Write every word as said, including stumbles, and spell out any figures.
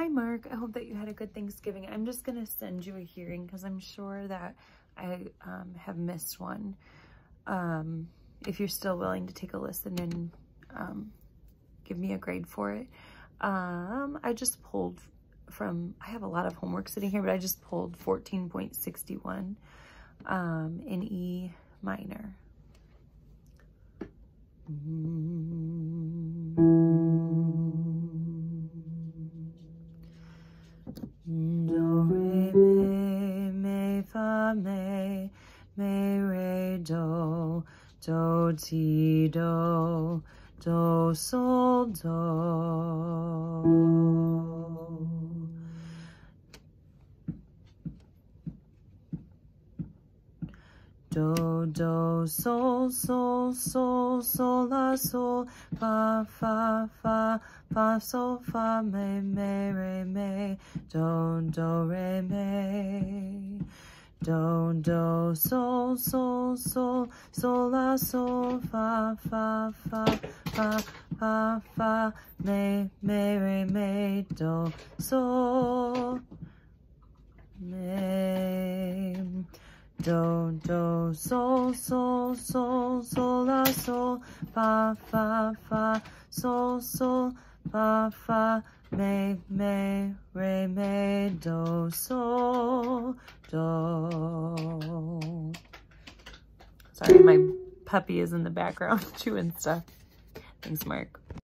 Hi, Mark. I hope that you had a good Thanksgiving. I'm just going to send you a hearing because I'm sure that I um, have missed one. Um, if you're still willing to take a listen and um, give me a grade for it. Um, I just pulled from, I have a lot of homework sitting here, but I just pulled fourteen point six one um, in E minor. Do, re, mi, mi, fa, mi, mi, re, do, do, ti, do, do, sol, do. Do, do, sol, sol, sol, sol, la, sol, fa, fa, fa, fa, sol, fa, me, me, re, me, do, do, re, me. Do, do, sol, sol, sol, sol, la, sol, fa, fa, fa, fa, fa, fa, me, me, re, me, do, sol, me. Do, do, sol, sol, sol, sol, la, sol, fa, fa, fa, sol, sol, fa, fa, me, me, re, me, do, sol, do. Sorry, my puppy is in the background chewing stuff. Thanks, Mark.